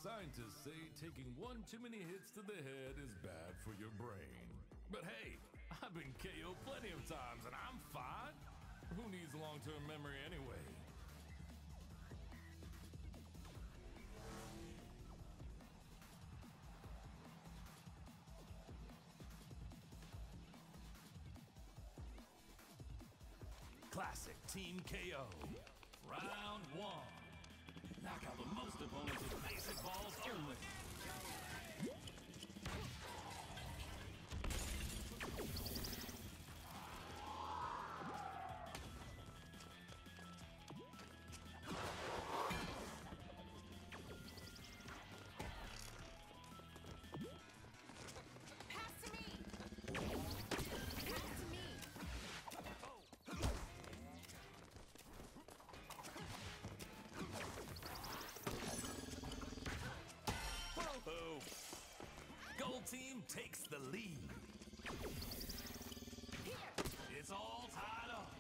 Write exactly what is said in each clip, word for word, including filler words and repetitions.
Scientists say taking one too many hits to the head is bad for your brain. But hey, I've been K O'd plenty of times and I'm fine. Who needs long-term memory anyway? Classic Team K O. Round one. Knock out the most opponents with basic balls only. Pass to me! Pass to me! Oh. Gold team takes the lead. Here! It's all tied up.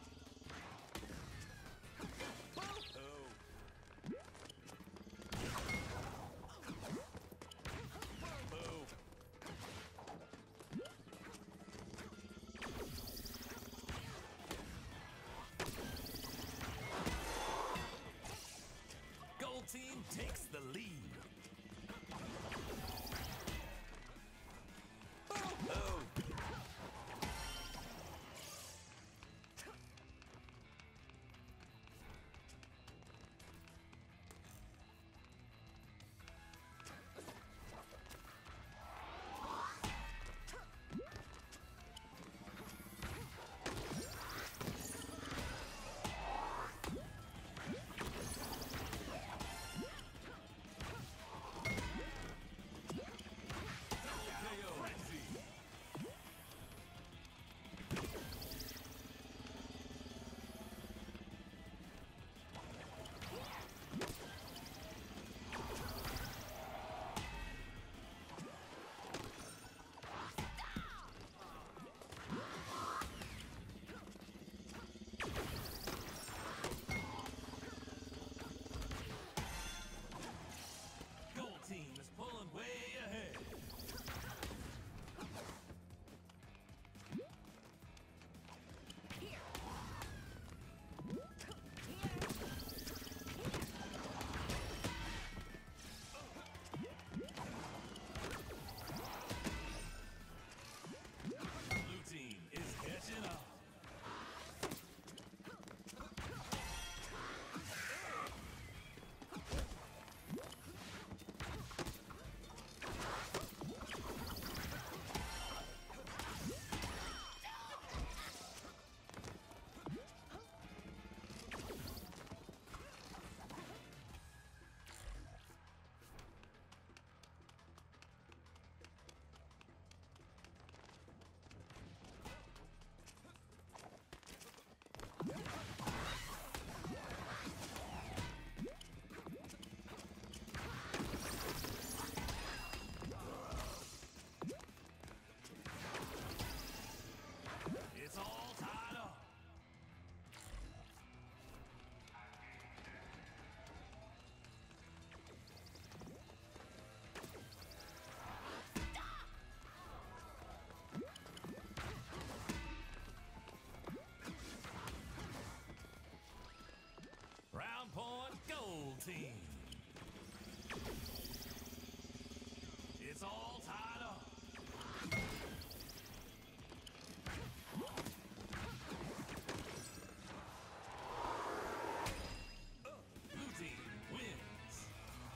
Oh. Oh. Gold team takes the lead. Oh! Gold team is pulling way ahead. Here! Blue team is catching up. It's all tied up. Round point, gold team. It's all tied up. Blue team wins.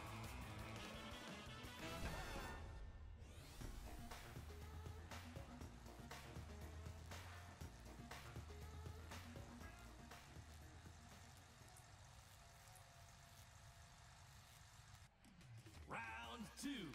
Round two.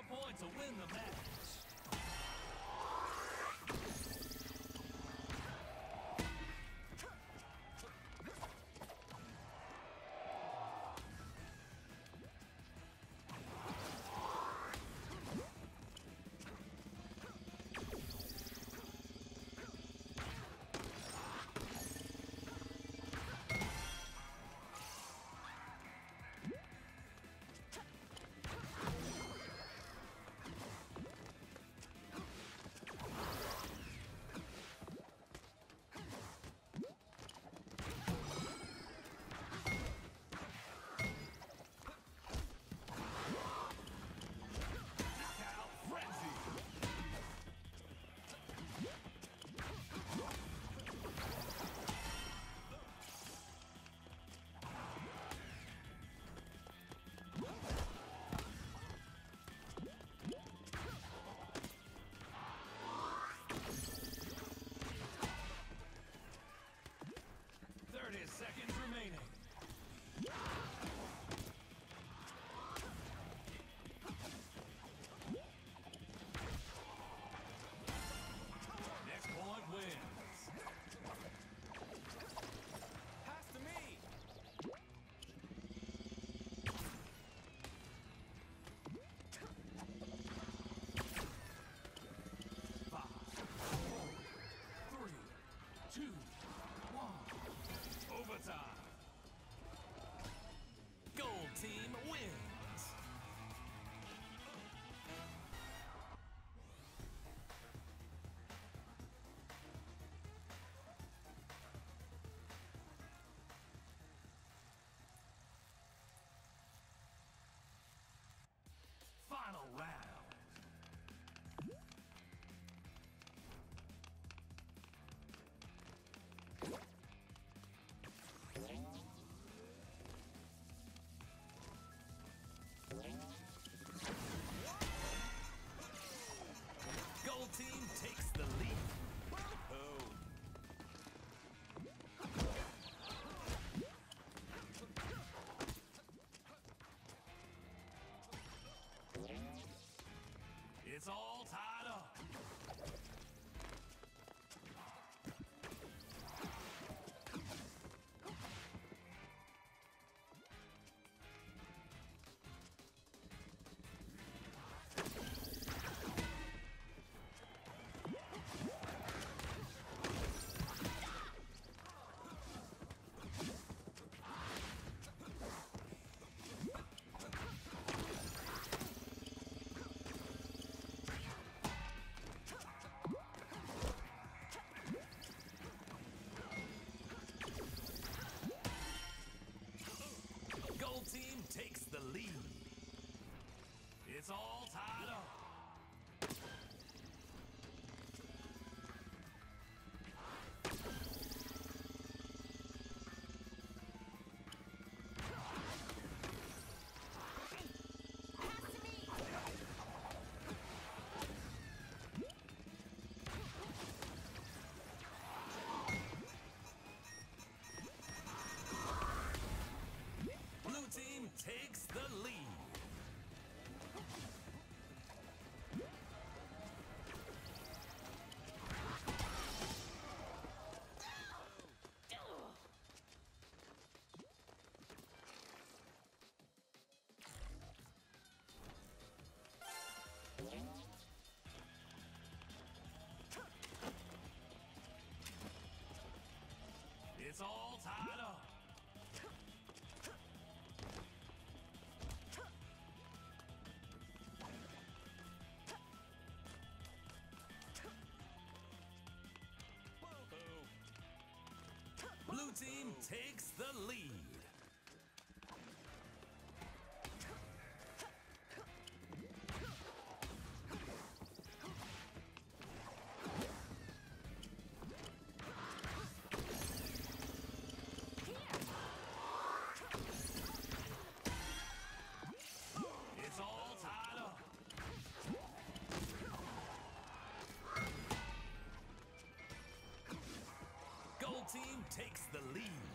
point to win the match. Seconds remaining. Next point wins. Pass to me. Five, four, three, two, one. Overtime. Gold team wins. Final round. Gold team takes the lead. Oh. It's all tied up. Gold team takes the lead. It's all tied up. Blue team takes the lead. It's all tied up. Blue team takes the lead. It's all tied up. Gold team takes the lead.